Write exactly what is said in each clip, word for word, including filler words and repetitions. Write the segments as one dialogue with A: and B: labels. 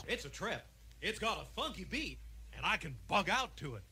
A: It's a trip. It's got a funky beat, and I can bug out to it.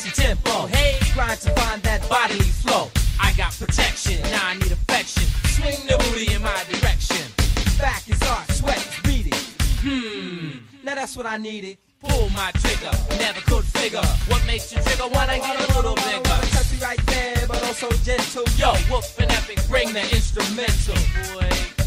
B: nasty tempo. Hey, grind to find that bodily flow. I got protection, now I need affection. Swing the booty in my direction. Back is art, sweat is beating. Hmm, now that's what I needed. Pull my trigger, never could figure what makes you trigger when I get a little bigger. Touchy right there, but also gentle. Yo, whoop and epic, bring the instrumental, boy.